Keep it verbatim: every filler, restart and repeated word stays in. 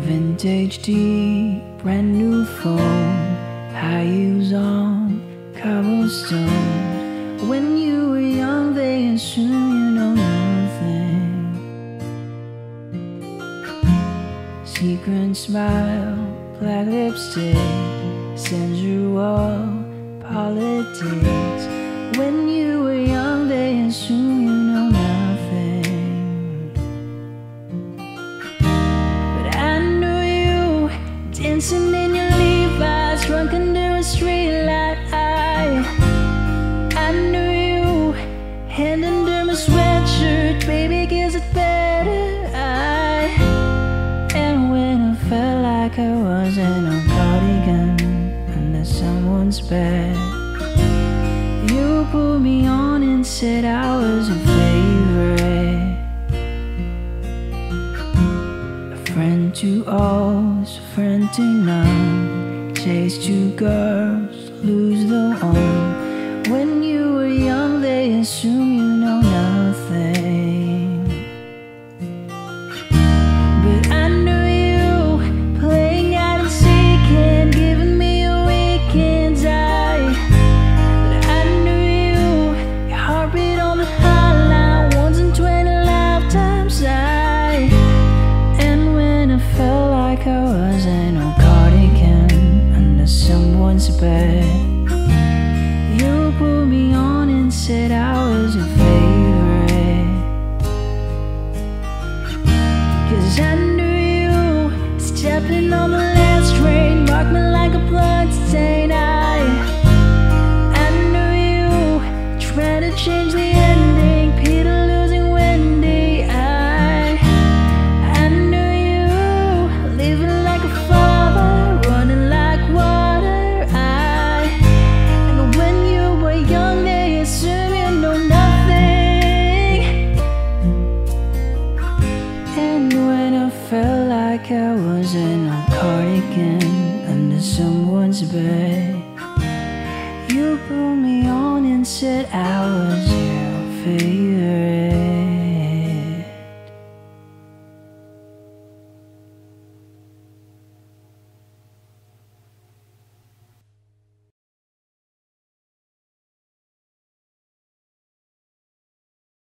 Vintage tea, brand new phone, high heels on cobblestone. When you were young, they assume you know nothing. Secret smile, black lipstick, sensual politics. When you were young, they assume you know nothing. Dancing in your Levi's, drunk under a streetlight. I, I knew you, hand under my sweatshirt, baby, gets it better. I, and when I felt like I was in a cardigan under someone's bed, you put me on and said I was your favorite. Friend to all, is a friend to none. Chase two girls, lose the one. When you were young, they assume you know nothing. But I knew you, playing hide and seek and giving me your weekends. I, but I knew you, your heartbeat on the hotline, once in twenty lifetimes. I felt like I was in a cardigan under someone's bed. You put me on and said I was your favorite. Cause I knew you, stepping on the last train, marked me like a blood stain. I, I knew you, trying to change the ending, Peter losing Wendy. I, felt like I was in a cardigan under someone's bed. You put me on and said I was your favorite.